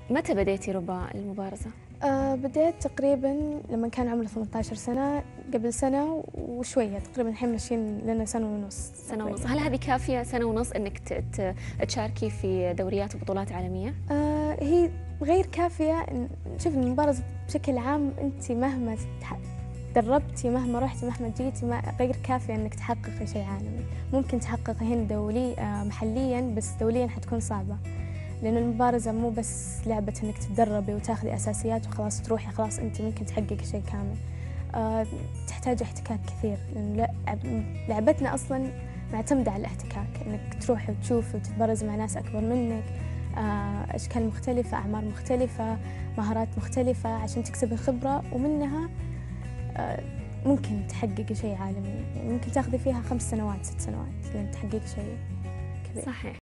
متى بديتي ربا المبارزة؟ بديت تقريبا لما كان عمري 18 سنة، قبل سنة وشوية، تقريبا الحين ماشيين لنا سنة ونص. سنة ونص. هل هذه كافية سنة ونص انك تشاركي في دوريات وبطولات عالمية؟ هي غير كافية. شوف، المبارزة بشكل عام أنت مهما دربتي، مهما رحتي، مهما جيتي، ما غير كافية انك تحققي شيء عالمي. ممكن تحققي هنا دولي محليا، بس دوليا حتكون صعبة، لأن المبارزة مو بس لعبة إنك تتدربي وتاخذي أساسيات وخلاص تروحي خلاص أنت ممكن تحققي شيء كامل. تحتاج احتكاك كثير، لأن لعبتنا أصلاً معتمدة على الاحتكاك، إنك تروحي وتشوفي وتتبارزي مع ناس أكبر منك، أشكال مختلفة، أعمار مختلفة، مهارات مختلفة، عشان تكسبي خبرة، ومنها ممكن تحققي شيء عالمي. يعني ممكن تاخذي فيها 5 سنوات 6 سنوات لين تحققي شيء كبير. صحيح.